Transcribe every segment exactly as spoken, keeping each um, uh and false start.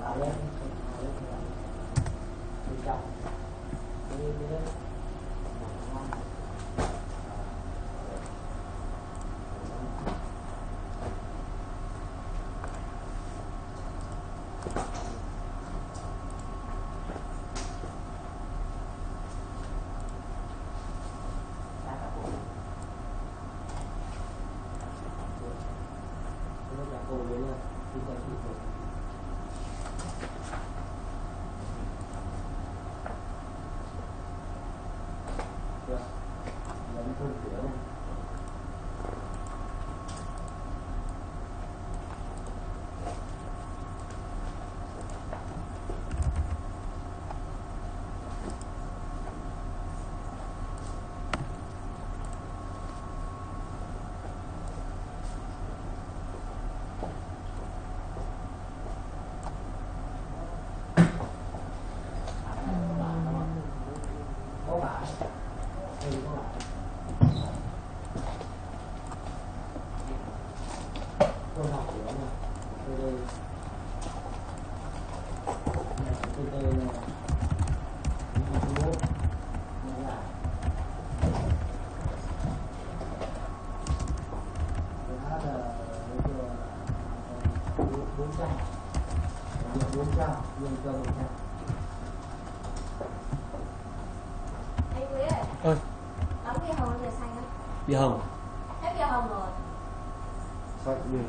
Ơi, đóng bia hồng hay bia xanh á? bia hồng. Hết bia hồng rồi. Xanh bia.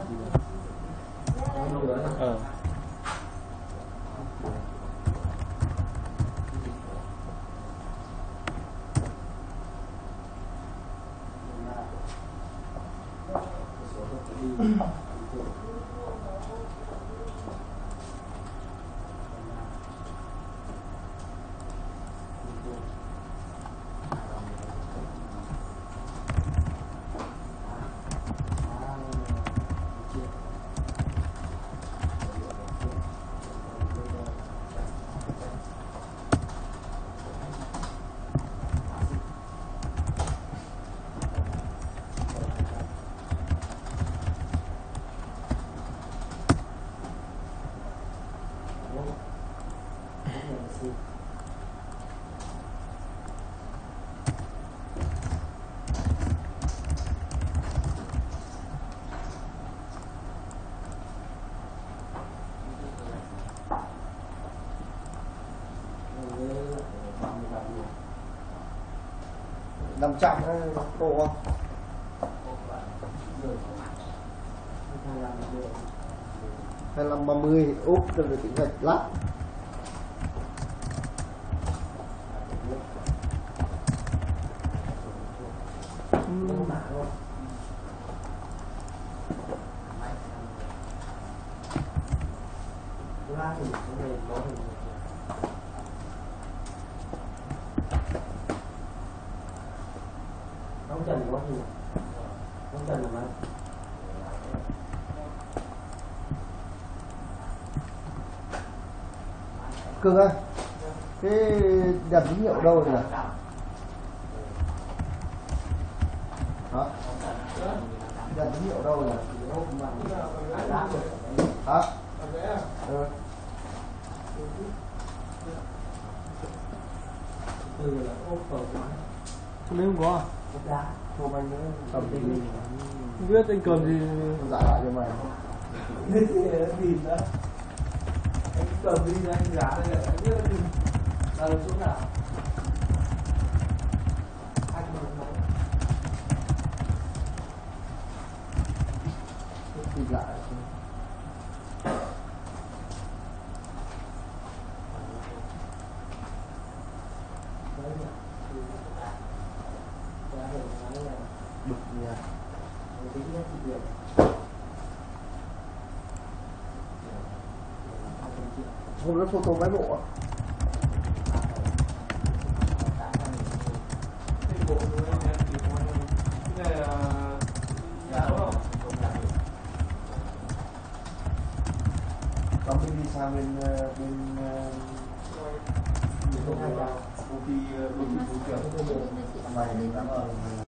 Ờ. năm trăm tô không? hai mươi lăm ba mươi úp được tính gạch lát. Đóng trần có gì? Đóng trần là mấy? Cưng ơi, cái đèn tín hiệu đâu rồi nhỉ? Hả? Đèn tín hiệu đâu rồi nhỉ? Hả? Ừ. Từ là ốp cầu Hôm nay không có à? ốp đá. Hôm anh nữa cầm tí đi. Không biết anh cầm gì. Dạ lại cho mày. Cái gì là tìm đó. Anh cầm đi cho anh giá đây là anh biết là tìm. Là ở chỗ nào? Anh cầm nó. Tìm lại. Bực nha. Hôm đó photo mấy bộ à? Bộ của anh em thì có cái này là giá đúng không? Còn mình đi sang bên bên công ty công ty phú trưởng. Mày cảm ơn.